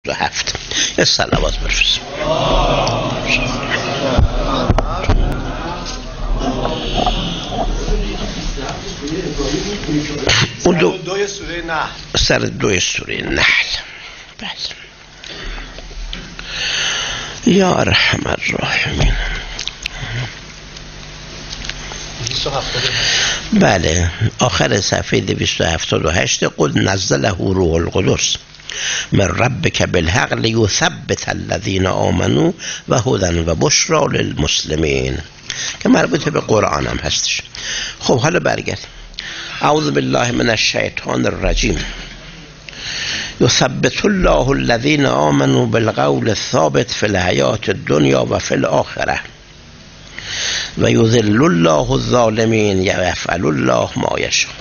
7 یه صلوات بفرست. اون دوی سوره نحل، سر دوی سوره نحل. بله. یا ارحم الراحمین. بله، آخر صفحه 278 قل نزله روح القدس من ربک بالحق لیثبت الذین آمنوا و هدی و بشری للمسلمین، که مربوط به قرآن هم هستش. خب حالا برگردیم. اعوذ بالله من الشیطان الرجیم. یثبت الله الذین آمنوا بالقول الثابت فی الحیاة الدنیا و فی الآخرة و یذل الله الظالمین و یفعل الله ما یشاء.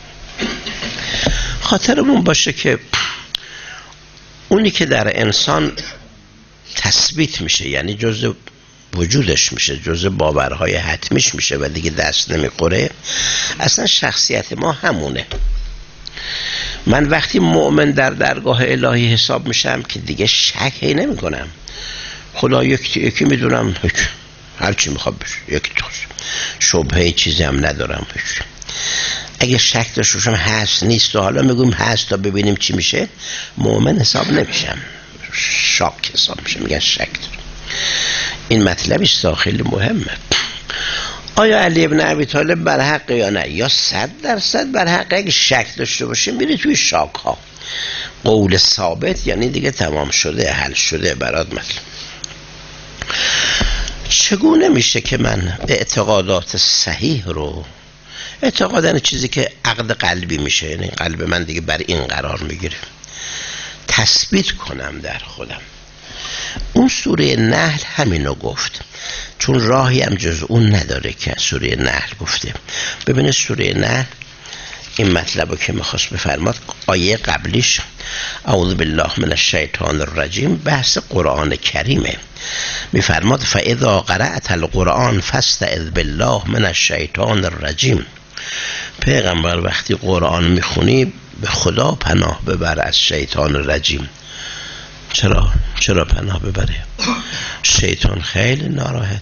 خاطرمون باشه که اونی که در انسان تثبیت میشه، یعنی جزء وجودش میشه، جزء باورهای حتمیش میشه و دیگه دست نمیخوره، اصلا شخصیت ما همونه. من وقتی مؤمن در درگاه الهی حساب میشم که دیگه شکی نمی کنم، خدا یکی میدونم، هر چی میخواد بشه یکی توش، شبهه چیزی هم ندارم. اگه شک داشته باشم هست نیست و حالا میگم هست تا ببینیم چی میشه، مؤمن حساب نمیشم، شاک حساب میشم، میگن شک دارم. این مطلبش خیلی مهمه. آیا علی ابن ابی طالب بر حق یا نه؟ یا 100% بر حق. اگه شک داشته باشیم میری توی شاک ها. قول ثابت یعنی دیگه تمام شده، حل شده برات مطلب. چگونه میشه که من اعتقادات صحیح رو، اعتقادن چیزی که عقد قلبی میشه، یعنی قلب من دیگه بر این قرار میگیره، تثبیت کنم در خودم؟ اون سوره نحل همینو گفت، چون راهی هم جز اون نداره که سوره نحل گفته. ببینید سوره نحل این مطلبو که میخواست بفرماد، آیه قبلیش اعوذ بالله من الشیطان الرجیم بحث قرآن کریمه. میفرماد فاذا قرأت القرآن فاستعذ بالله من الشیطان الرجیم. پیغمبر وقتی قرآن میخونی به خدا پناه ببر از شیطان الرجیم. چرا پناه ببره؟ شیطان خیلی ناراحته.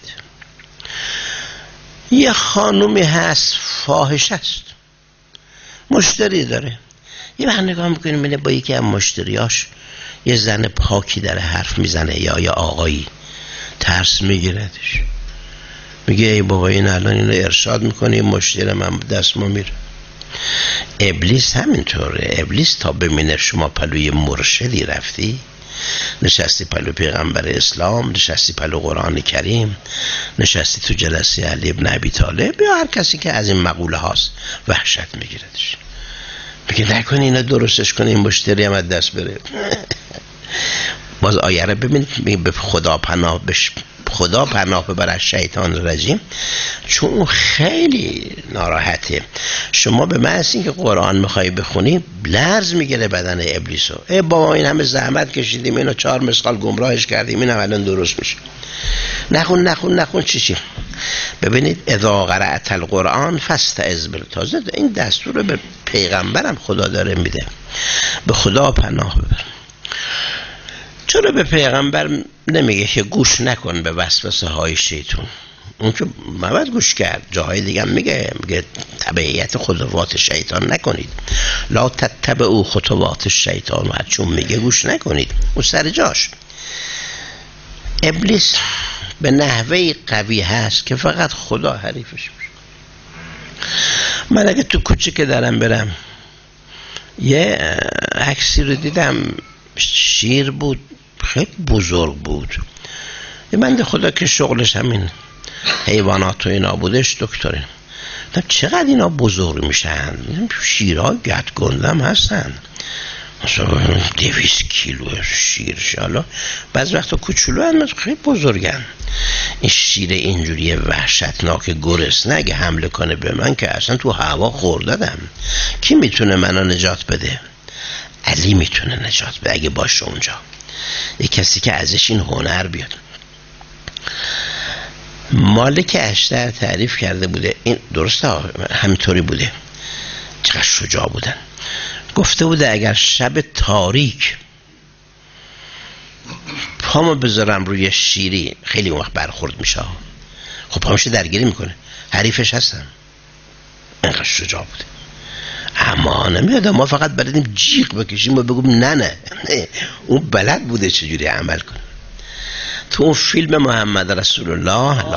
یه خانومی هست فاحش است، مشتری داره، یه وقت نگاه میکنیم میبینه با یکی از مشتریاش یه زن پاکی در حرف میزنه یا یه آقایی، ترس میگیردش، میگه ای بابا این الان اینو ارشاد میکنه، مشتری من دست ما میره. ابلیس همینطوره. ابلیس تا ببینه شما پلوی مرشدی رفتی، نشستی پلو پیغمبر اسلام، نشستی پلو قرآن کریم، نشستی تو جلسه علی ابن ابی طالب یا هر کسی که از این مقوله هاست، وحشت میگیردش، میگه نکنی اینا درستش کنی این مشتری هم از دست بره. باز آیه رو ببینید، به خدا پناه ببر از شیطان رجیم، چون اون خیلی ناراحته. شما به محض اینکه قرآن میخوای بخونی لرز میگیره بدن ابلیسو. ای بابا این همه زحمت کشیدیم، اینو 4 مسقال گمراهش کردیم، این هم الان درست میشه. نخون چی؟ ببینید اذا قرأت القرآن فاستعذ بالله. تازه این دستور رو به پیغمبرم خدا داره میده، به خدا پناه ببر. چرا به پیغمبر نمیگه که گوش نکن به وسوسه های شیطان؟ اون که باید گوش کرد. جاهای دیگه هم میگه تبعیت خطوات شیطان نکنید، لا تتبعوا خطوات شیطان، و چون میگه گوش نکنید اون سر جاش. ابلیس به نحوه قوی هست که فقط خدا حریفش میشه. من اگه تو کوچه که دارم برم یه عکسی رو دیدم، شیر بود خیلی بزرگ بود، یه بنده خدا که شغلش همین حیوانات و اینا بودش، دکتره، چقدر اینا بزرگ میشن، شیرها گت گندم هستن، مثلا 200 کیلو شیر شالا، بعض وقتا کوچولو هم خیلی بزرگن. این شیر اینجوری وحشتناک گرسنه اگه حمله کنه به من که اصلا تو هوا خوردادم. کی میتونه منو نجات بده؟ علی میتونه نجات بده اگه باشه اونجا، یه کسی که ازش این هنر بیاد. مالک اشتر تعریف کرده بوده، این درسته همینطوری بوده، چقدر شجاع بودن. گفته بوده اگر شب تاریک پامو بذارم روی شیری خیلی اون وقت برخورد میشه. خب پامش درگیری میکنه، حریفش هستم. اینقدر شجاع بوده. اما نمیاد ما فقط بلدیم جیغ بکشیم و بگم نه اون بلد بوده چجوری عمل کنه. تو اون فیلم محمد رسول الله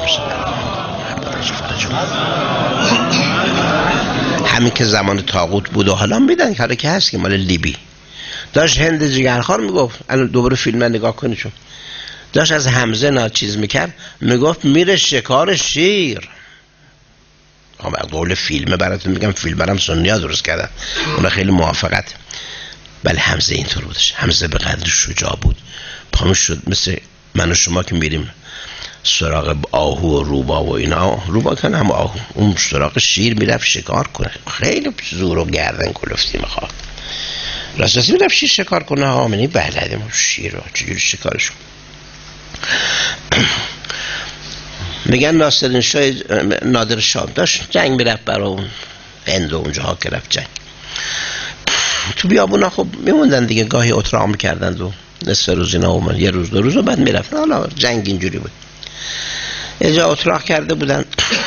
همین که زمان طاغوت بود و حالا میدن کاری که هست که مال لیبی داشت هند جگرخوار میگفت، الان دوباره فیلم نگاه کنید چون داشت از حمزه ناچیز میکرد، میگفت میره شکار شیر. قول فیلمه براتون میگم، فیلم برام سنیا درست کردن، اونا خیلی موافقت. بله حمزه اینطور بودش. حمزه به قدر شجاع بود، پامش شد مثل من و شما که میریم سراغ آهو و روبا و اینا، روبا کنه هم آهو، اون سراغ شیر میرفت شکار کنه، خیلی زور و گردن کلفتی میخواد. راستی میرفت شیر شکار کنه ها، منی بلده شیر رو چجوری شکارش. میگن نادر شاه داشت جنگ میرفت برای اون هند و اونجاها که رفت جنگ. تو بیابونا خب میموندن دیگه، گاهی اتراق میکردند و نصف روز اینا اومد، یه روز دو روز و بعد میرفتن. حالا جنگ اینجوری بود. یه جا اتراق کرده بودن،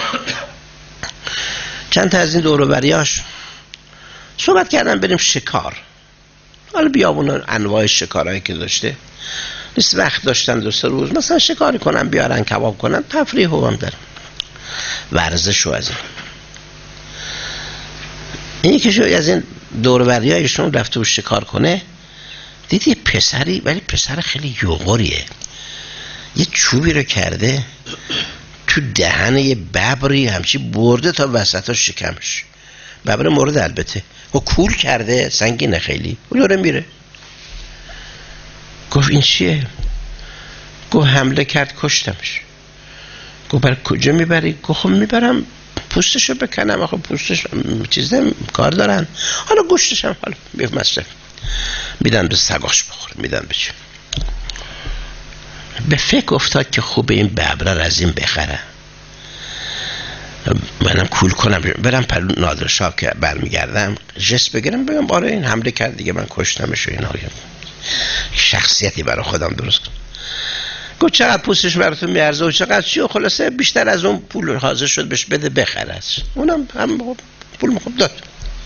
چند تا از این دور و بریاش صحبت کردن بریم شکار. حالا بیابونا انواع شکارهایی که داشته نیست، وقت داشتن دو سه روز مثلا شکاری کنن بیارن کباب کنن، تفریح هم دارن، ورزش و از این یکی شو از این دوربریایشون رفته و شکار کنه، دیدی پسری، ولی پسر خیلی یوغوریه، یه چوبی رو کرده تو دهن یه ببری همچی برده تا وسط شکمش، ببر مورد البته، و کول کرده سنگینه خیلی، و داره میره. گفت این چیه؟ گفت حمله کرد کشتمش. گفت برای کجا میبری؟ گفت خب میبرم پوستشو بکنم، آخه پوستش چیزه کار دارن، حالا گوشتش هم حالا بیف مصرف میدن به سگاش بخوره، میدن به چی. به فکر افتاد که خوب این ببره رو از این بخرم، منم کول کنم برم پلو نادر شاه که برمیگردم جست بگیرم بگم باره این حمله کرد دیگه من کشتمش و اینا، شخصیتی برای خودم درست کنم. گفت چقدر پوستش براتون میارزه و چقدر چی، و خلاصه بیشتر از اون پول حاضر شد بهش بده بخرش. اونم هم پول خوب داد،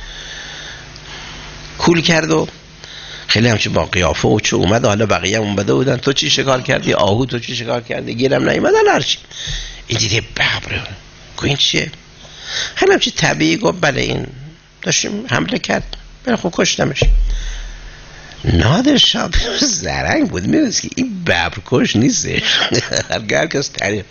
کول کرد و خیلی همچه با قیافه و چه اومد. حالا بقیه هم اومده بودن، تو چی شکار کردی؟ آهو تو چی شکار کردی؟ گیرم نیومدن هرچی. این دیده ببره، گفت این چیه؟ خیلی همچه طبیعی گفت بله این داشتیم حمله کرد، بله خب کشتمش. نادر شاه زرنگ بود، میدونست که این ببرکش نیستش. هر کس تعریف.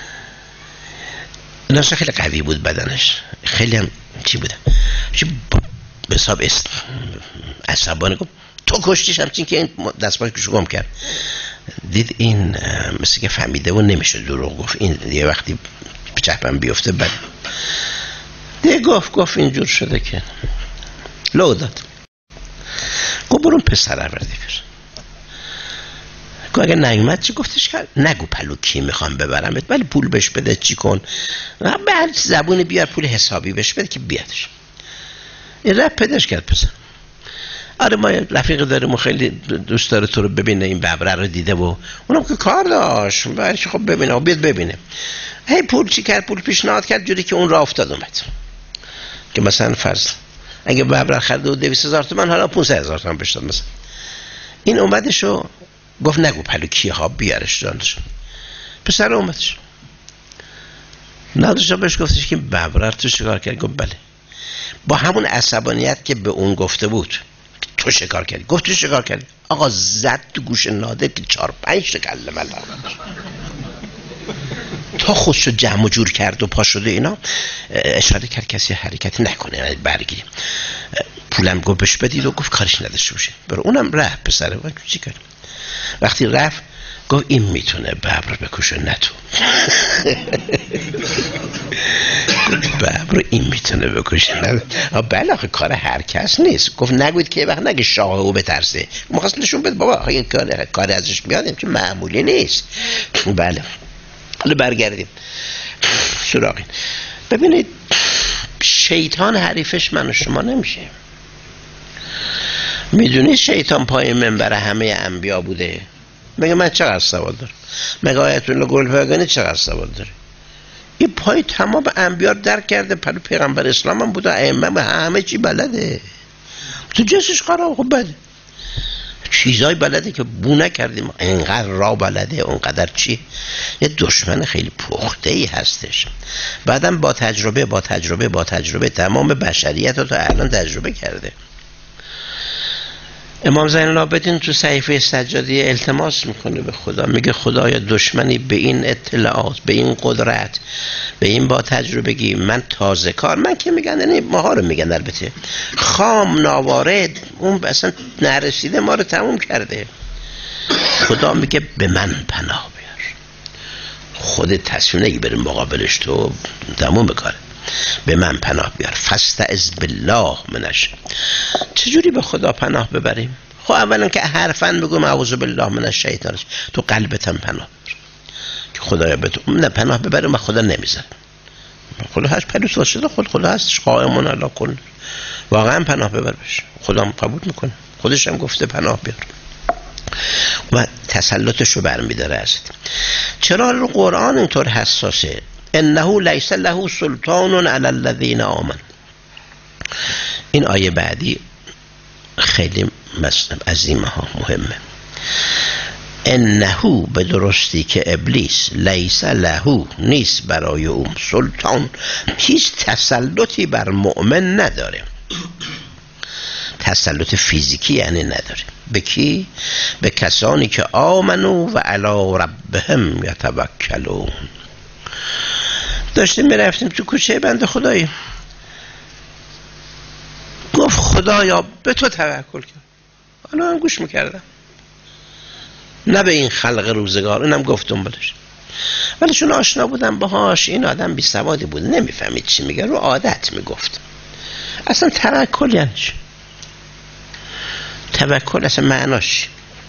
نادر خیلی قوی بود بدنش، خیلی هم چی بودم به حساب عصبانی. گفت تو کشتیش، همچین که این دستماش کشو گم کرد. دید این مثل که فهمیده و نمیشه دروغ گفت، این یه وقتی چپم بیفته بعد دیگه گفت اینجور شده که لو داد. گفت برون پسر آوردی کن. گفت اگه نیومد چی؟ گفتش که نگو پلو کی میخوام ببرمت، ولی پول بهش بده چی کن، بعد زبون بیار پول حسابی بهش بده که بیادش. این رفت پیداش کرد پسر. آره ما رفیق داریم و خیلی دوست داره تو رو ببینه، این ببره رو دیده و اونم که کار داشت برش خب ببینه و بیاد ببینه. هی پول چی کرد؟ پول پیشنهاد کرد جوری که اون را افتاد اومد که مثلا فرض اگه ببره خرده و 200,000 تومان، حالا 500,000 تومان بهش داد مثلا. این اومدشو گفت نگو پلو کیه ها بیارش جانش. پسر اومدش، نادرشا بهش گفتش که ببره تو شکار کرد. گفت بله. با همون عصبانیت که به اون گفته بود تو شکار کردی. گفت تو شکار کردی. آقا زد تو گوش نادر که 4-5 تا کله مل تا خودشو جمع و جور کرد و پا شده اینا، اشاره کرد کسی حرکتی نکنه برگیریم. پولم گفت بهش بدید و گفت کارش نداشته باشه برو. اونم رفت پسره و چی کرد. وقتی رفت گفت این میتونه ببر بکشه نه تو. ببر این میتونه بکشه نه. بله آخه کار هر کس نیست. گفت نگوید که وقت نگه شاه او بترسه. مخواست نشون بده بابا این کار ازش میاد چون معمولی نیست. بله حالا برگردیم سراغین. ببینید شیطان حریفش من و شما نمیشه. میدونی شیطان پای منبر همه انبیا بوده؟ میگه من چقدر سواد دارم؟ مگه آیت الله گلپایگانی چقدر سواد داره؟ این پای تمام انبیا درک کرده، پیغمبر اسلام هم بوده، ائمه همه چی بلده، تو جسش خراب. خب بده چیزای بلده که بو نکردیم، اینقدر را بلده، اونقدر چی. یه دشمن خیلی پخته ای هستش. بعدم با تجربه تمام بشریت رو تا الان تجربه کرده. امام زین العابدین تو صحیفه سجادی التماس میکنه به خدا، میگه خدایا دشمنی به این اطلاعات، به این قدرت، به این با تجربگی، من تازه کار، من که میگن یعنی ماها رو میگن البته، خام ناوارد، اون اصلا نرسیده ما رو تموم کرده. خدا میگه به من پناه بیار. خود تصمیم نگی بریم مقابلش، تو تموم بکاره. به من پناه بیار. فاستعذ بالله منش. چجوری به خدا پناه ببریم؟ خب اولا که حرفاً بگم اعوذ بالله من الشیطان، تو قلبت هم پناه ببر که خدایا به تو نه پناه ببریم و خدا نمیذاره. خدا هست پلوس واسه خدا هستش قائمون علی کل، واقعا پناه ببر بشه، خدا هم قبول میکنه، خودش هم گفته پناه بیار و تسلطش رو برمیداره ازت. چرا رو قرآن اینطور حساسه؟ انه لیس له سلطان علی الذین آمنوا. این آیه بعدی خیلی عظیمه ها، مهمه. انه به درستی که ابلیس لیس له نیست برای اون سلطان، هیچ تسلطی بر مؤمن نداره. تسلط فیزیکی یعنی نداره. به کی؟ به کسانی که آمنو و علی ربهم یتوکلون. داشتیم میرفتیم تو کوچه بنده خدایی، گفت خدایا به تو توکل کرد. حالا هم گوش میکردم، نه به این خلق روزگار، اینم گفتم بلش، ولی چون آشنا بودم باهاش، این آدم بی سوادی بود، نمیفهمید چی میگه، رو عادت میگفت. اصلا توکل یعنی چی؟ توکل اصلا معناش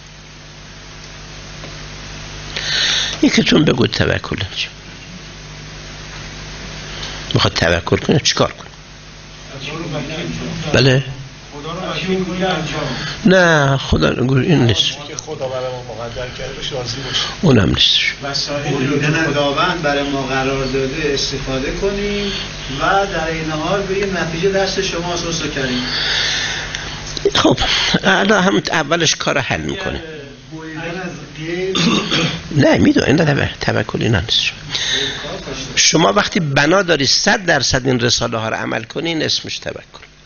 یکیتون بگو توکل یعنی چی؟ میخواد توکل کنه چیکار کنه؟ بله نه خدا این نیست، خدا برای ما مقدر کرده بهش راضی باشه، اونم نیستش. وسایل خداوند برای ما قرار داده استفاده کنیم و در این حال بگیم نتیجه دست شما سوسو کریم. خب الان هم اولش کار حل میکنه. نه میدونی نه توکل اینا نیست. شما وقتی بنا داری 100% این رساله ها رو عمل کنی، این اسمش توکل.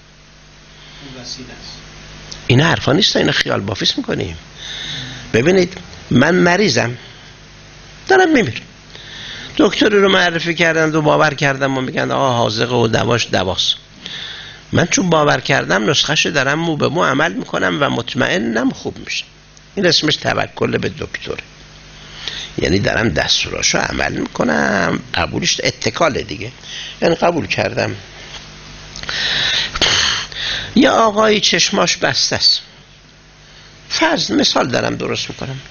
این حرفا نیست، این خیال بافیس میکنیم. ببینید من مریضم دارم میمیرم، دکتری رو معرفی کردن و باور کردم و میگن آقا حاذقه و دواش دواست. من چون باور کردم نسخه‌شو دارم مو به مو عمل میکنم و مطمئنم خوب میشه. این اسمش توکل به دکتره، یعنی دارم دستوراشو عمل میکنم، قبولش اتکاله دیگه، یعنی قبول کردم. یا آقای چشماش بسته است، فرض مثال دارم درست میکنم،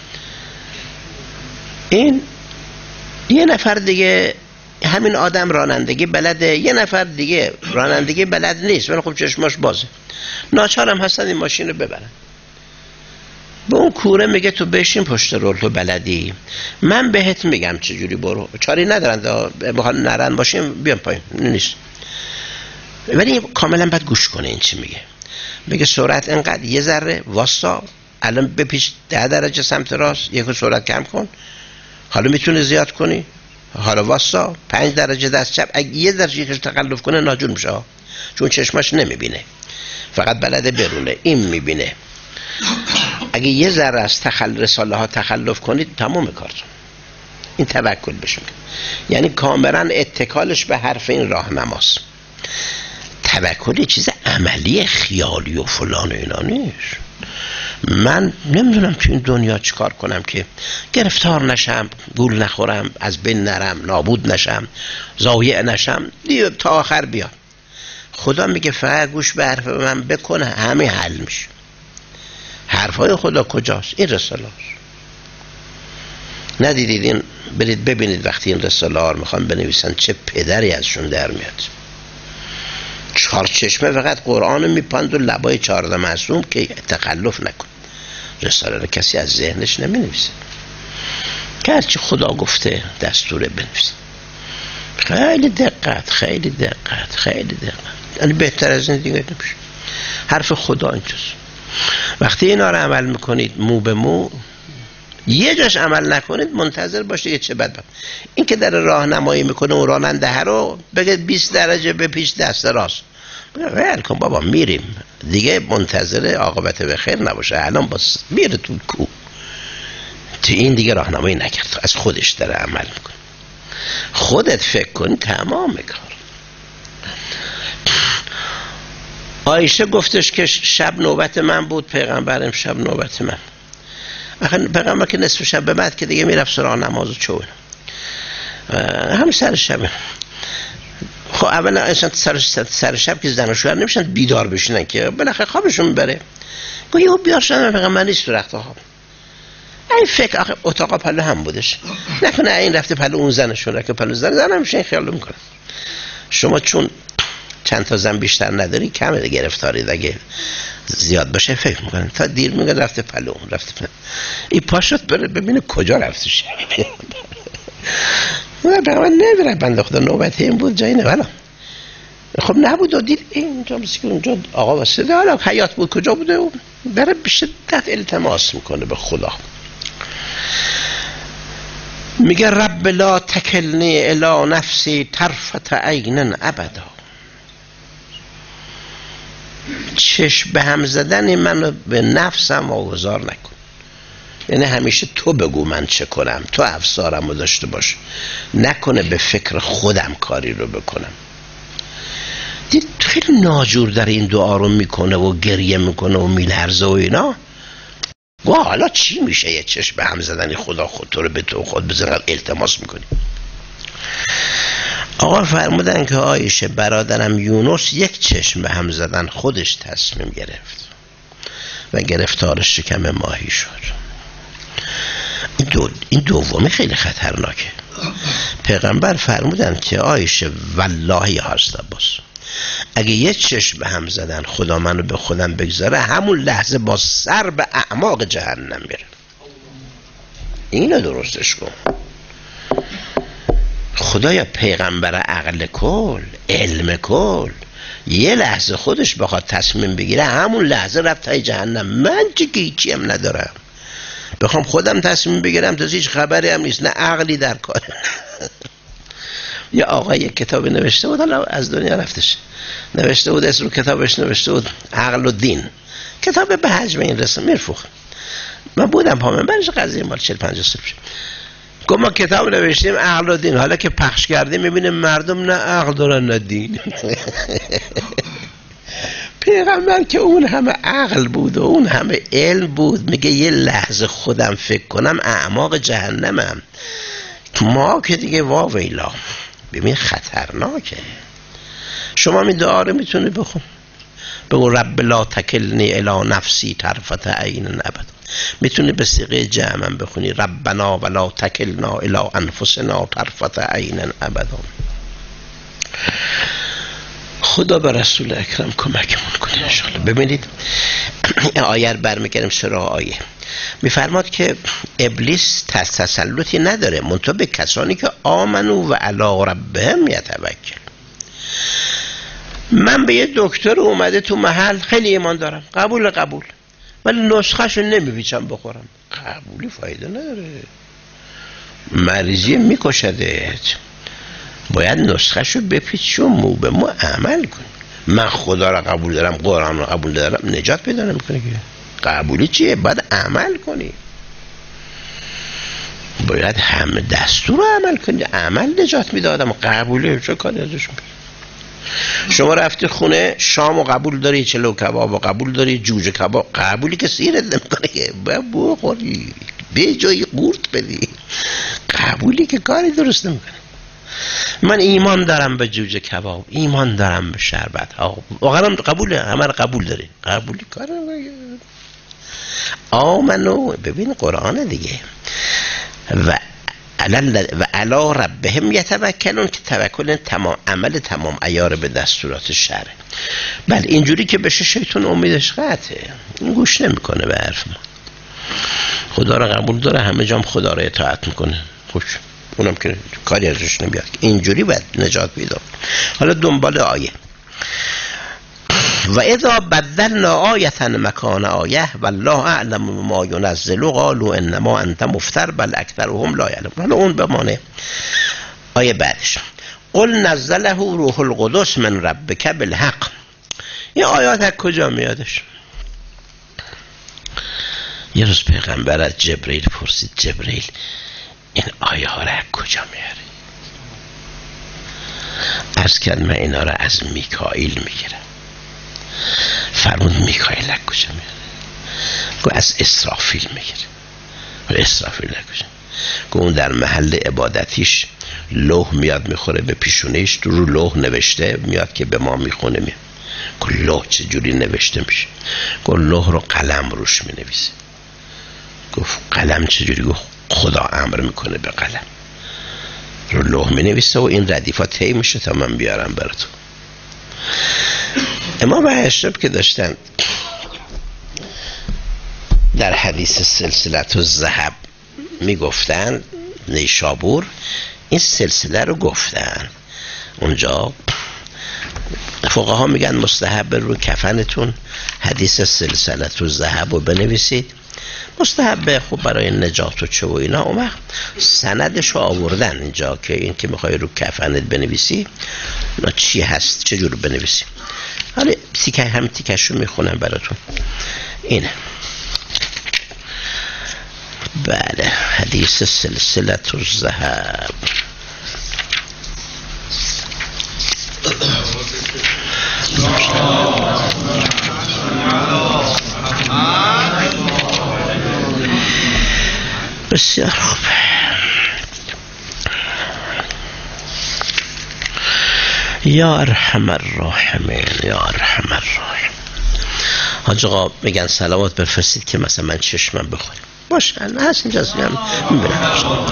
این یه نفر دیگه همین آدم رانندگی بلده، یه نفر دیگه رانندگی بلد نیست ولی خب چشماش بازه، ناچارم هستن این ماشین رو ببرن. به اون کوره میگه تو بشین پشت رول، تو بلدی، من بهت میگم چجوری برو، چاری ندارن بخواد نرن باشیم بیان پایین نیست، ولی کاملا باید گوش کنه این چی میگه. میگه سرعت انقدر، یه ذره واسا، الان بپیش 10 درجه سمت راست، یکو سرعت کم کن، حالا میتونه زیاد کنی، حالا واسا 5 درجه دست چپ، اگه یه درجه یکش تخلف کنه ناجور میشه، چون چشماش نمیبینه، فقط بلده برونه، این میبینه. اگه یه ذره از رساله ها تخلف کنید تمام کارتون. این توکل بشه، یعنی کاملا اتکالش به حرف این راهنماست. توکل چیز عملی خیالی و فلان و اینا نیست. من نمیدونم تو این دنیا چیکار کنم که گرفتار نشم، گول نخورم، از بین نرم، نابود نشم، ضایع نشم، دیگه تا آخر بیاد. خدا میگه فقط گوش به حرف من بکنه، همه حل میشه. حرفای خدا کجاست؟ این رساله هاست. ندیدید این؟ برید ببینید وقتی این رساله ها رو میخوان بنویسن چه پدری ازشون در میاد. 4 چشمه فقط قرآن میپند و لبای 14 معصوم که تخلف نکن. رساله رو کسی از ذهنش نمی نویسه، که هرچی خدا گفته دستوره بنویسه. خیلی دقت، خیلی دقت، خیلی دقت. یعنی بهتر از این دیگه نمیشه. حرف خدا اینجاست. وقتی اینا رو عمل میکنید مو به مو، یه جاش عمل نکنید منتظر باشید یه چه بد. این که در راهنمایی میکنه اون راننده رو بگه 20 درجه به پیش دست راست، ول کن بابا میریم دیگه، منتظر عاقبت به خیر نباشه، الان باز میره تو کو. تو این دیگه راهنمایی نکرد، از خودش داره عمل میکنه. خودت فکر کن تمام کار. عایشه گفتش که شب نوبت من بود، پیغمبرم شب نوبت من. آخه پیغمبر که نصف شب به بعد که دیگه میرفت سراغ نماز و چون همه سر شبه. خب اولا اصلا سر شب که زن و شوهر نمیشن بیدار بشینن که بالاخره خوابشون میبره. گویی او بیار شدن پیغمبر نیست تو رخت خواب. این فکر آخه اتاقا پلو هم بودش، نکنه این رفته پلو اون زنشون رفته پلو زن همیشه این خیالو میکنه. شما چون چند تا زن بیشتر نداری کمه گرفتارید، اگه زیاد باشه فکر میکنن تا دیر میگه رفته پلو رفته پلو. این پاشت بره ببینه کجا رفته شد. من نمیره بنده خدا نوبت این بود جایی نه ولی خب نبود و دید اینجا مسیح اونجا آقا واسه حالا حیات بود کجا بوده و بره به شدت التماس میکنه به خدا. میگه رب لا تکلنی الی نفسی طرفت عین ابدا. چشم به هم زدن منو به نفسم واگذار نکن. یعنی همیشه تو بگو من چه کنم، تو افسارم رو داشته باش، نکنه به فکر خودم کاری رو بکنم. دید خیلی ناجور در این دعا رو میکنه و گریه میکنه و میلرزه و اینا. گوه حالا چی میشه یه چشم به هم زدنی خدا خود تو رو به تو خود بزنن التماس میکنی. آقا فرمودن که عایشه برادرم یونس یک چشم به هم زدن خودش تصمیم گرفت و گرفتار شکم ماهی شد. این دومی خیلی خطرناکه. پیغمبر فرمودن که عایشه والله هست عباس، اگه یه چشم به هم زدن خدا منو به خودم بگذاره همون لحظه با سر به اعماق جهنم میره. اینو درستش کن. خدایا پیغمبر عقل کل علم کل یه لحظه خودش بخواد تصمیم بگیره همون لحظه رفت تای جهنم. من چه گیچی هم ندارم بخوام خودم تصمیم بگیرم تو هیچ خبری هم نیست، نه عقلی در کار. یه آقا یک کتابی نوشته بود، حالا از دنیا رفتش، نوشته بود اسم کتابش نوشته بود عقل و دین. کتاب به حجم این رسم میرفوخ. من بودم پامن برش قضیه مال 40-50 سال پیش. گفت ما کتاب نوشتیم عقل و دین، حالا که پخش کردیم میبینیم مردم نه عقل دارن نه دین. پیغمبر که اون همه عقل بود و اون همه علم بود میگه یه لحظه خودم فکر کنم اعماق جهنمم. ما که دیگه واویلا. ببین خطرناکه. شما این دعا رو میتونی بخون، بگو رب لا تکلنی الی نفسی طرفت عین ابدا. میتونی به صیغه جمع بخونی ربنا ولا تکلنا الی انفسنا طرفت عین ابدا. خدا به رسول اکرم کمکمون کنه ان شاء الله. ببینید این آیه رو برمیگردیم سراغ آیه. میفرماد که ابلیس تسلطی نداره منتها به کسانی که آمنو و علی ربهم یتوکل. من به یه دکتر اومده تو محل خیلی ایمان دارم، قبول ولی نسخه‌شو نمیپیچم بخورم، قبولی فایده نداره، مریضی میکشدت. باید نسخه‌شو بپیچ و مو به مو عمل کن. من خدا را قبول دارم، قرآن را قبول دارم، نجات پیدا نمیکنه که. قبولی چیه؟ باید عمل کنی، باید همه دستور رو عمل کنی. عمل نجات میده آدم، قبولی چه کاری ازش میکنه؟ شما رفتی خونه شام و قبول داری، چلو کباب و قبول داری، جوجه کباب، قبولی که سیرت نمیکنه که باید بخوری به جای قورت بدی. قبولی که کاری درست نمیکنه. من ایمان دارم به جوجه کباب، ایمان دارم به شربت ها، واقعا قبوله، همه قبول داری، قبولی کار آمنو. ببین قرآن دیگه و علی ربهم یتوکلون که توکل تمام عمل تمام عیار به دستورات شرع. بله اینجوری که بشه شیطان امیدش قطعه، این گوش نمیکنه به حرف ما. خدا رو قبول داره، همه جام خدا رو اطاعت میکنه. خوش اونم که کاری ازش نمیاد. اینجوری باید نجات پیدا. حالا دنبال آیه و اذا بدلنا آیة مکان آیه والله اعلم ما ینزل قالوا انما انت مفتر بل اکثرهم لا یعلمون. حالا اون بمانه. آیه بعدش قل نزله روح القدس من ربک بالحق. این آیات از کجا میادش؟ یه روز پیغمبر از جبرئیل پرسید جبرئیل این آیه ها را از کجا میاره؟ عرض کرد من اینا را از میکائیل میگیرم. فرمود میکائیل از کجا میاره؟ گفت از اسرافیل میگیره. اسرافیل از کجا؟ گفت اون در محل عبادتیش لوح میاد میخوره به پیشونیش، رو لوح نوشته میاد که به ما میخونه میاد. گفت لوح چجوری نوشته میشه؟ گفت لوح رو قلم روش مینویسه. گفت قلم چجوری؟ گفت خدا امر میکنه به قلم رو لوح مینویسه و این ردیفا طی میشه تا من بیارم براتون. امام اشرف که داشتن در حدیث سلسلت الذهب میگفتن نیشابور، این سلسله رو گفتن اونجا. فقها میگن مستحب رو کفنتون حدیث سلسلت الذهب رو بنویسید، مستحبه خوب برای نجات و چه و اینا. اون وقت سندش رو آوردن اینجا که این که میخوای رو کفنت بنویسی اینا چی هست چجور بنویسی. حالا هم تیکش رو میخونم براتون. اینه بله حدیث سلسلت الذهب. بسیار خوب. یا ارحم الراحمین یا ارحم الراحمین. حاج آقا میگن صلوات بفرستید که مثلا من چشمم بخوریم. باشه هست اینجا هم میبینم.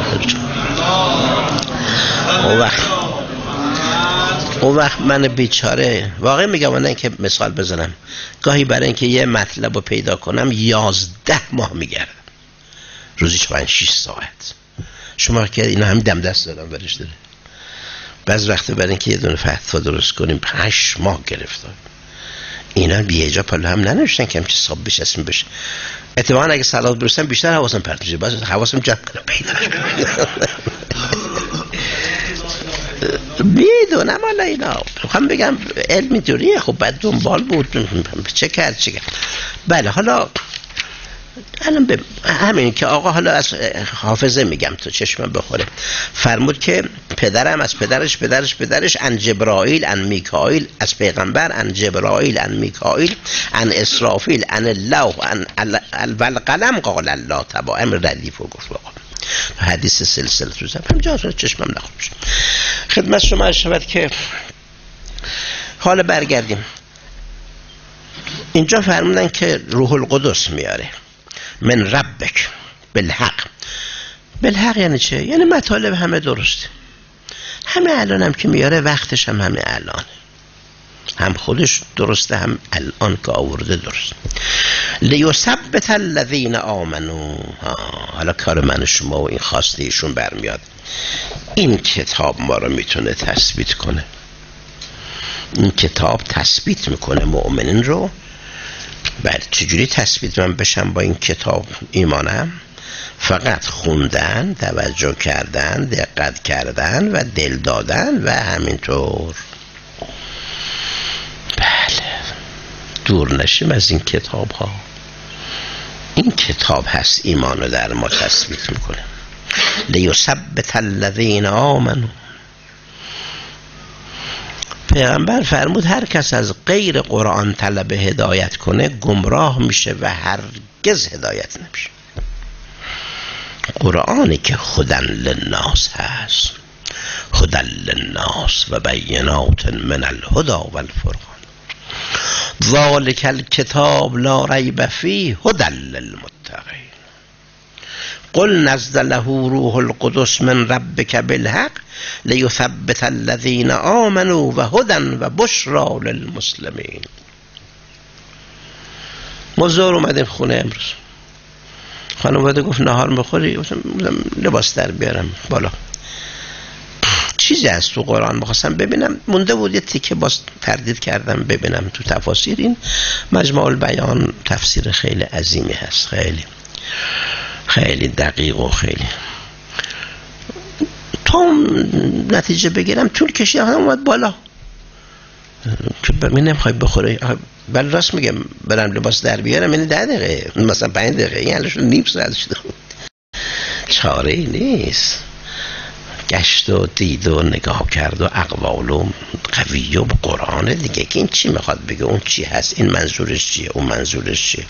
اون وقت من بیچاره واقعا میگم من اینکه مثال بزنم گاهی برای اینکه یه مطلب رو پیدا کنم 11 ماه میگردم، روزی 5-6 ساعت. شما که اینا هم دم دست دارم برش داره. بعض وقت برای اینکه یه دونه فتوا درست کنیم 8 ماه گرفتار. اینا بیهجا پلو هم ننوشتن که همچه صاحب بشه اسم بشه. اتفاقا اگه صلوات برسن بیشتر حواسم پرت میشه، باز حواسم جمع کنم پیدا میدونم. حالا اینا میخوام بگم علم اینطوریه. خب بعد دنبال بود چه کرد. بله حالا الان همین که آقا حالا از حافظه میگم تا چشمم بخوره. فرمود که پدرم از پدرش ان جبرائیل ان میکائیل، از پیغمبر ان جبرائیل ان میکائیل ان اسرافیل ان الله ان القلم قال الله تبا. امر ردیف رو گفت آقا حدیث سلسله رو زدم همجا چشمم نخورد بشه. خدمت شما شود که حالا برگردیم. اینجا فرمودن که روح القدس میاره من ربک بالحق. بالحق یعنی چه؟ یعنی مطالب همه درسته. همه الان هم که میاره وقتش هم همه الان، هم خودش درسته هم الان که آورده درست. لیثبت الذین آمنوا. حالا کار من شما و این خواسته ایشون برمیاد. این کتاب ما رو میتونه تثبیت کنه. این کتاب تثبیت میکنه مؤمنین رو. بله چجوری تثبیت من بشم با این کتاب ایمانم؟ فقط خوندن، توجه کردن، دقت کردن و دل دادن و همینطور. بله دور نشیم از این کتاب ها. این کتاب هست ایمان رو در ما تثبیت میکنه. لیثبت الذین آمنوا. پیغمبر فرمود هر کس از غیر قرآن طلب هدایت کنه گمراه میشه و هرگز هدایت نمیشه. قرآنی که هدی للناس هست، هدی للناس و بینات من الهدی والفرقان، ذالک الکتاب لا ریب فیه هدی للمتقین. قل نزله روح القدس من ربک بالحق لیثبت الذین آمنوا و هدی و بشری للمسلمین. ما زور اومدیم خونه امروز خانواده گفت نهار میخوری؟ گفتم لباس در بیارم بالا. چیزی از تو قرآن بخواستم ببینم، مونده بود یه تیکه باز تردید کردم ببینم تو تفاسیر. این مجموع البیان تفسیر خیلی عظیمی هست، خیلی خیلی دقیق و خیلی تا نتیجه بگیرم طول کشید. اومد بالا که نمیخوای بخوری؟ بله راست میگم، برم لباس در بیارم یعنی 10 دقیقه مثلا 5 دقیقه، یعنی نیم ساعت شده. چاره ای نیست. گشت و دید و نگاه کرد و اقوال و قوی و قرآن دیگه که این چی میخواد بگه، اون چی هست، این منظورش چیه، اون منظورش چیه.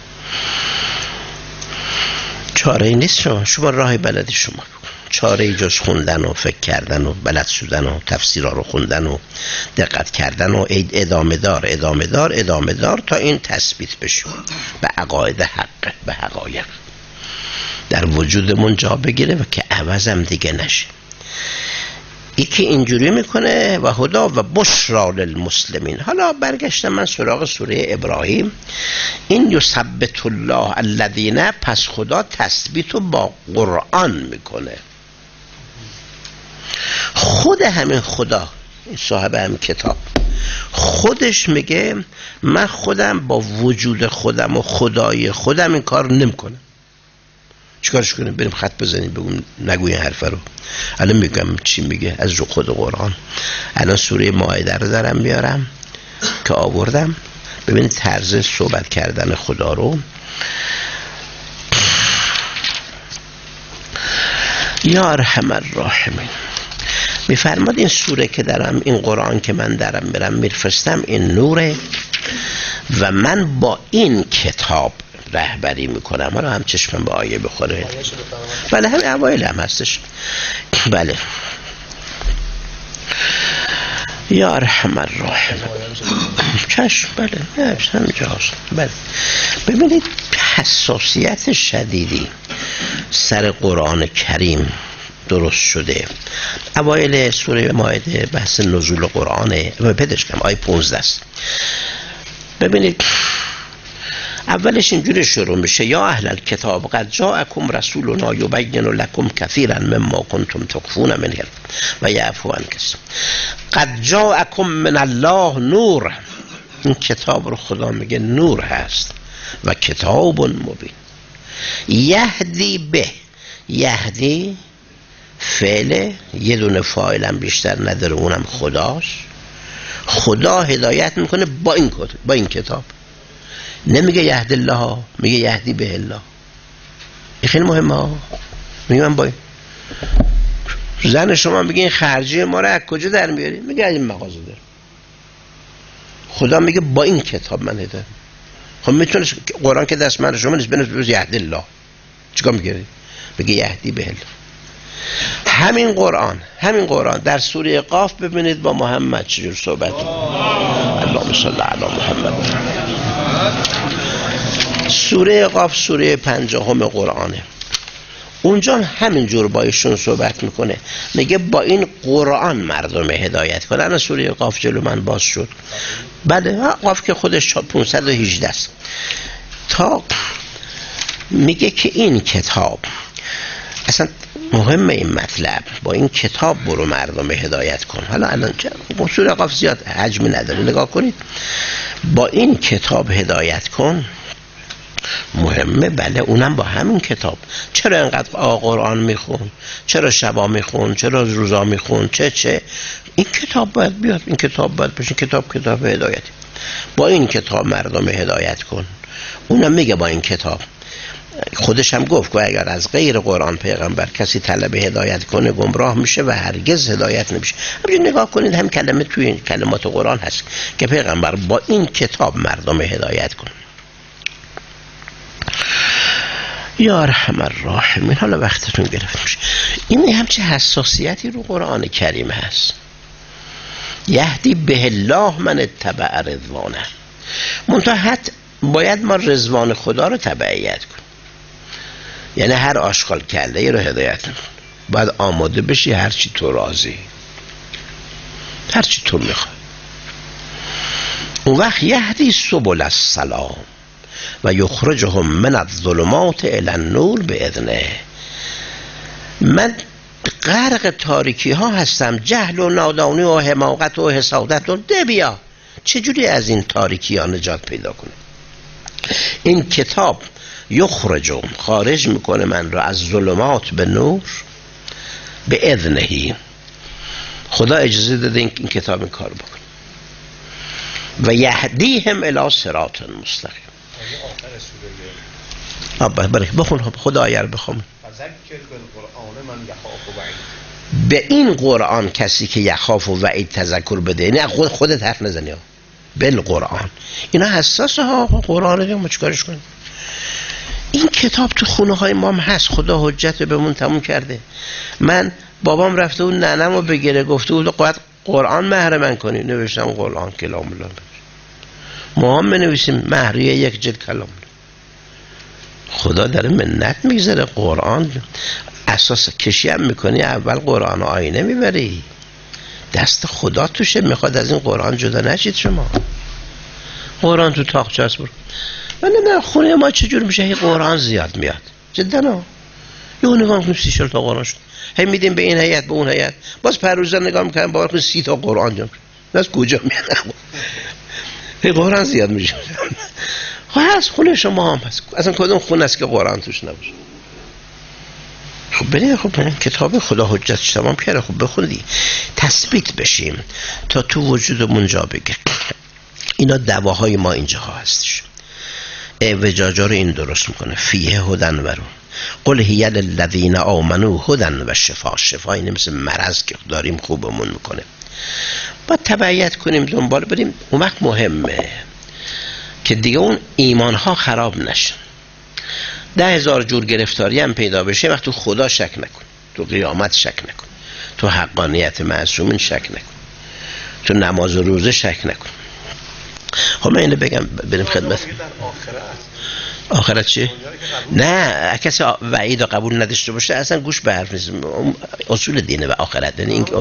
چاره ای نیست. شما راه بلدی شما چاره ای جز خوندن و فکر کردن و بلد شدن و تفسیرها رو خوندن و دقت کردن و ادامه دار تا این تثبیت بشه به عقاید حق، به حقایق در وجودمون جا بگیره و که عوضم دیگه نشه. یکی اینجوری میکنه و هدا و بشرا للمسلمین. حالا برگشتم من سراغ سوره ابراهیم. این یثبت الله الذین، پس خدا تثبیت رو با قرآن میکنه. خود همین خدا، صاحب هم کتاب، خودش میگه من خودم با وجود خودم و خدای خودم این کار نمیکنم. چیکارش کنیم؟ بریم خط بزنیم بگم نگو این حرف رو. الان میگم چی میگه از رو خود قرآن. الان سوره مائده رو دارم میارم که آوردم، ببینید طرز صحبت کردن خدا رو. یا ارحم الراحمین میفرماد این سوره که دارم، این قرآن که من دارم میرم میفرستم، این نوره و من با این کتاب رهبری میکنم. حالا هم چشمم به آیه بخوره. بله همین اوایل هم هستش. بله یا ارحم الراحمین. چشم بله همینجا هست. بله ببینید حساسیت شدیدی سر قرآن کریم درست شده. اوایل سوره مائده بحث نزول قرآنه و پدش کم آیه 15 است. ببینید اولش اینجوری شروع میشه یا اهل الکتاب قد جاءکم رسولنا یبین لکم کثیرا مما کنتم تخفون منه و یعفو عن کثیر. قد جاءکم من الله نور. این کتاب رو خدا میگه نور هست و کتاب مبین. یهدی به، یهدی فعل یه دونه فاعل هم بیشتر نداره، اونم خداست. خدا هدایت میکنه با این کتاب. نمیگه یهد الله، میگه یهدی به الله. این خیلی مهمه. میگه من با این زن شما میگه این خرجی ما رو از کجا در میاری؟ میگه این مغازه داره. خدا میگه با این کتاب من هدایت. خب میتونه قرآن که دست من شما نیست بنویس یهد الله، چیکار میگه؟ میگه یهدی به الله. همین قرآن در سوره قاف ببینید با محمد چجور صحبت. اللهم صل علی محمد. سوره قاف سوره 50 قرآنه. اونجا همینجور با ایشون صحبت میکنه، میگه با این قرآن مردم هدایت کنه. الان سوره قاف جلو من باز شد. بله قاف که خودش 518 است. تا میگه که این کتاب اصلا مهمه، این مطلب با این کتاب برو مردم هدایت کن. حالا الان سوره قاف زیاد حجمی نداره، نگاه کنید. با این کتاب هدایت کن مهمه. بله اونم با همین کتاب. چرا اینقدر قرآن میخون؟ چرا شبا میخون؟ چرا روزا میخون؟ چه این کتاب باید بیاد، این کتاب باید بشه. کتاب هدایتی. با این کتاب مردم هدایت کن. اونم میگه با این کتاب. خودش هم گفت که اگر از غیر قرآن پیغمبر کسی طلب هدایت کنه گمراه میشه و هرگز هدایت نمیشه. همین نگاه کنید هم کلمه توی این کلمات قرآن هست که پیغمبر با این کتاب مردم هدایت کن. یا ارحم الراحمین. حالا وقتتون گرفت میشه. این همچه حساسیتی رو قرآن کریم هست. یهدی به الله من اتبع رضوانه. منتها باید ما رضوان خدا رو تبعیت کنیم. یعنی هر آشغال کرده ای رو هدایت کن. باید آماده بشی هرچی تو راضی، هرچی تو میخوای. اون وقت یهدی سبل السلام. و یخرجهم من الظلمات الی النور باذنه. من غرق تاریکی ها هستم، جهل و نادانی و حماقت و حسادت و بیا چجوری از این تاریکی ها نجات پیدا کنم؟ این کتاب یخرجم خارج میکنه من رو از ظلمات به نور به اذنهی. خدا اجازه داده این کتاب این کار بکنه. و یهدیهم الی صراط مستقیم. بخون خدا آیه رو بخون. به این قرآن کسی که یخاف و وعید تذکر بده، نه خودت حرف نزنی ها، بالقرآن. اینا حساسه ها، قرآن رو ما چیکارش کنیم؟ این کتاب تو خونه های ما هم هست، خدا حجت بهمون تموم کرده. من بابام رفته بود ننمو بگیره، گفته بود باید قرآن مهر من کنی، نوشتم قرآن کلام الله. ما هم بنویسیم مهریه یک جلد کلام الله. خدا داره منت میگذاره. قرآن اساس کشی هم میکنی، اول قرآن آینه میبری، دست خدا توشه، میخواد از این قرآن جدا نشید شما. قرآن تو تاقچه است برو. من نمیدونم خونه ما چجور میشه هی قرآن زیاد میاد جدا ها. یه نگاه کنیم 30 تا قرآن شد، هی میدیم به این هیئت به اون هیئت، باز پروزا نگاه میکنم باور کن 30 تا قرآن جمع شد. از کجا میاد؟ هی قرآن زیاد میشه. خب از خونه شما هم هست، اصلا کدوم خونه است که قرآن توش نباشه؟ خب بریم، خب بریم کتاب خدا حجتش تمام کرده، خب بخوندی تثبیت بشیم تا تو وجودمون جا بگه. اینا دواهای ما اینجاها هستش. اعوجاجا رو این درست میکنه. فیه هدن ورون قل هی للذین آمنوا هدن و شفا. شفا اینه مثل مرض که داریم خوبمون میکنه. باید تبعیت کنیم، دنبال بریم. اون وقت مهمه که دیگه اون ایمانها خراب نشن. 10,000 جور گرفتاری هم پیدا بشه، وقت تو خدا شک نکن، تو قیامت شک نکن، تو حقانیت معصومین شک نکن، تو نماز و روزه شک نکن. خب من اینو بگم بریم خدمت. آخرت چی؟ نه کسی وعید و قبول نداشته باشه اصلا گوش به حرف نیست. اصول دینه و آخرت یعنی این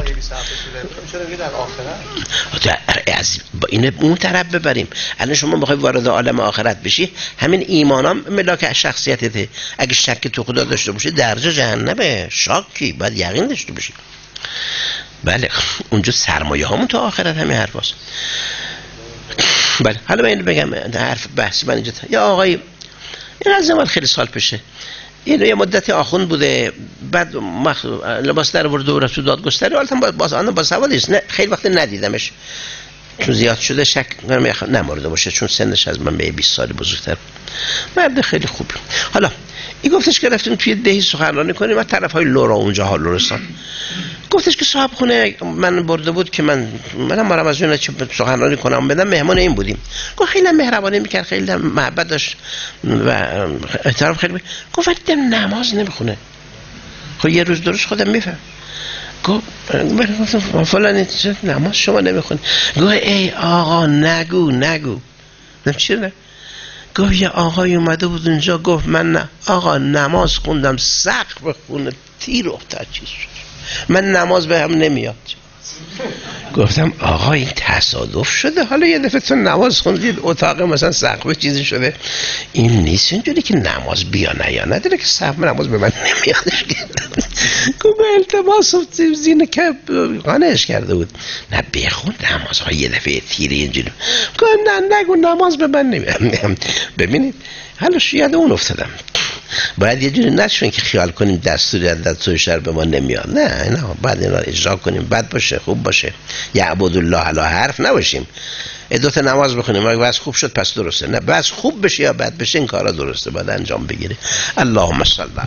از با این اون طرف ببریم. الان شما بخوای وارد عالم آخرت بشی، همین ایمانام ملاک شخصیتته. اگه شک تو خدا داشته باشه درجه جهنمه، شاکی باید یقین داشته باشی. بله اونجا سرمایه هامون تو آخرت همین حرف هست. بله حالا من اینو بگم، حرف بحثی من اینجا یا آقای این از زمان خیلی سال پیشه، این یه مدتی آخوند بوده، بعد لباس در برده و رفت دادگستری، حالا با سوادی است. نه خیلی وقت ندیدمش چون زیاد شده، شک نمورده باشه چون سنش از من به 20 سال بزرگتر. مرد خیلی خوبی. حالا این گفتش که رفتیم توی دهی سخنرانی کنیم و طرفای لورا اونجا ها لرستان. گفتش که صاحب خونه من برده بود که منم مرام از اون سخنرانی کنم بدم، مهمان این بودیم. گفت خیلی مهربانی میکرد، خیلی محبت داشت و احترام خیلی گفت ولی نماز نمیخونه. خب یه روز درست خودم میفهم. گفت فلانی نماز شما نمیخونی. گفت ای آقا نگو چرا نه؟ گفت یه آقای اومده بود اونجا گفت من نه آقا نماز خوندم سقف خونه تیر افتاد چیز شد، من نماز به هم نمیاد. گفتم آقا این تصادف شده، حالا یه دفعه تو نماز خوندید اتاق مثلا سقف چیزی شده، این نیست اینجوری که نماز بیا نه یا نداره که سقف نماز به من نمیادش. گفت التماس زینه که قانعش کرده بود نه بخون نماز ها یه دفعه تیری اینجوری. گفت نه نگو نماز به من نمیاد. ببینید حالا یاد اون افتادم، باید یه جوری نشون که خیال کنیم دستوری از دستور شر به ما نمیاد. نه باید اینا اجرا کنیم، بد باشه خوب باشه، یعبد الله علی حرف نباشیم. دوتا نماز بخونیم اگه بس خوب شد پس درسته، نه بس خوب بشه یا بد بشه این کارا درسته باید انجام بگیره. اللهم صل علی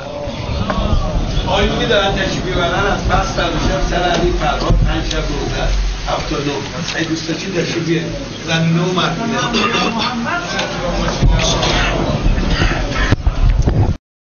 آیونی دارن تشبیه بدن از بس فرمشم سر علی فرها 5 شب روزه 79 ای دوستا چی تشبیه زمینه و مردونه